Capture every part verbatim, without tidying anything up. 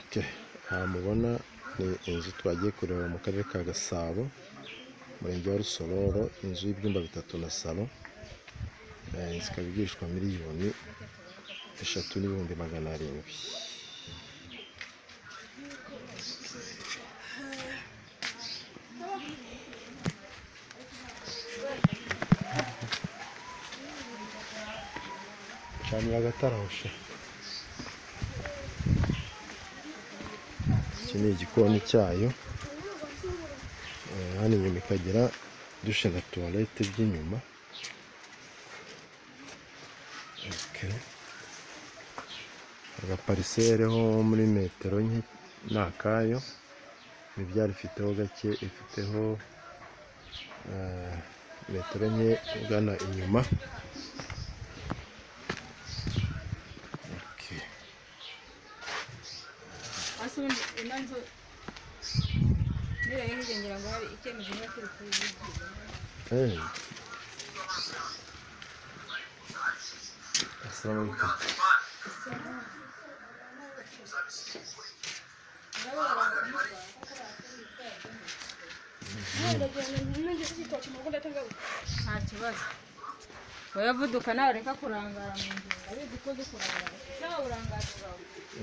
Okay. Aha mubona ni inzu twagiye kureba mu karere ka Gasabo, umurenge wa Rusororo, inzu y'ibyumba bitatu na salo, ikaba igurishwa miliyoni eshatu n'ibihumbi magana arindwi. Canira agatara hoshe. Iki ni igikoni cyayo, hano inyuma ikagira dushe na tuwarete by'inyuma. Agaparisere ho muri metero nke ni akayo, imibyaro ifiteho gake, ifiteho metero nke ugana inyuma. Assalamualaikum. Wayavuduka nawe reka kurangara mu nzu. Ari dukoze kurangara. Nawe urangaza bawe.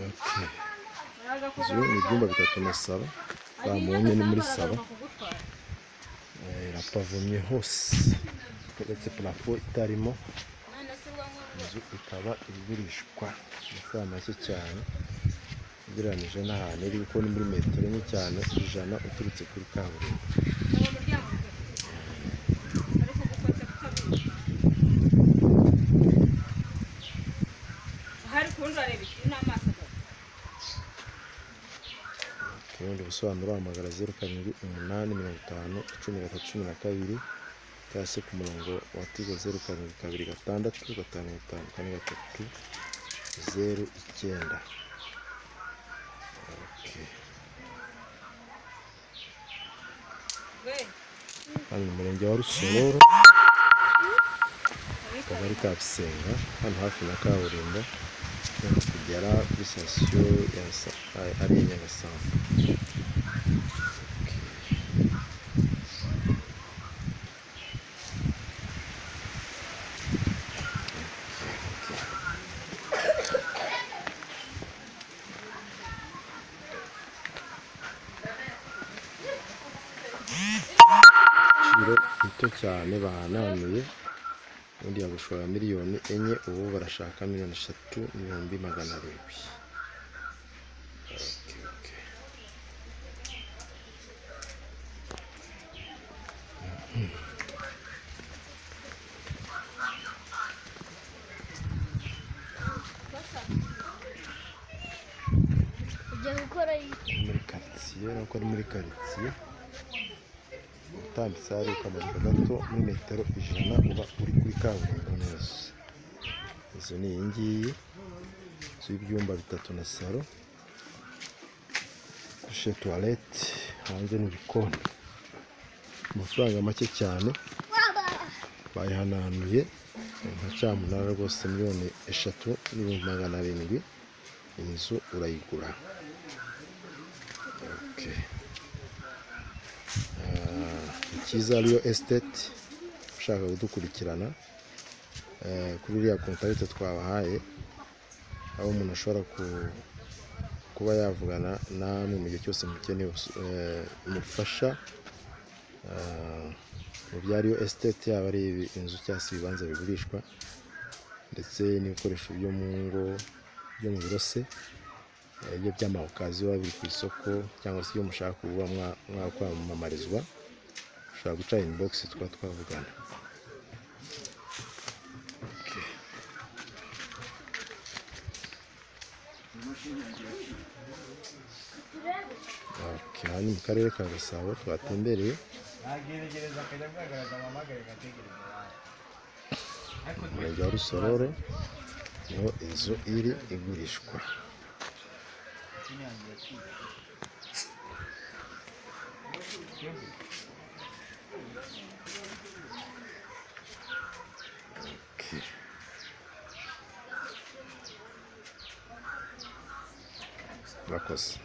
Inzu ni ibyumba bitatu na salo, bamubonye ni muri salo, irapavomye hose, uretse parafo itarimo. Inzu ikaba igurishwa amafaranga make cyane ugereranije n'ahantu iri, kuko ni muri metero nke cyane ijana uturutse kuri kaburimbo. Ubundi busobanuro wahamagara zeru karindwi umunani mirongo itanu cumi na gatatu cumi na kabiri, cyangwa se ku murongo wa tigo zeru karindwi kabiri gatandatu gatanu gatanu kane gatatu zeru icyenda. Hano mu murenge wa Rusororo, akagari ka Bisenga, hano hafi na kaburimbo, kugera kuri sitasiyo ari Nyagasabo. Igiciro gito cyane bahananuye, ubundi yagushora miliyoni enye, ubu barashaka miliyoni eshatu n'ibihumbi magana arindwi. Muri karitsiye, nuko ari muri karitsiye utambitse hari ukamanuka gato muri metero ijana uba uri kuri kaburimbo neza. Izo ni iyi ngiyi, inzu y'ibyumba bitatu na salo, dushe tuwarete, hanze n'igikoni. Amafaranga make cyane bayihananuye nka cyamunara rwose, miliyoni eshatu n'ibihumbi magana arindwi. Iyi nzu urayigura. Ikiza Real Estate, ushaka kudukurikirana kuri iriya kontakite twabahaye, aho umuntu ashobora kuba yavugana namwe mu gihe cyose mukeneye umufasha mu bya Real Estate, yaba ari inzu cyangwa se ibibanza bigurishwa, ndetse n'ibikoresho byo mu ngo, byo mu biro se, ibyo by'amawukazi biba biri ku isoko, cyangwa se iyo mushaka kuba mwakwamamarizwa, ushobora guca inbox tukaba twavugana. Aha ni mu karere ka Gasabo twatembereye, umurenge wa Rusororo, niho inzu iri igurishwa. murakoze.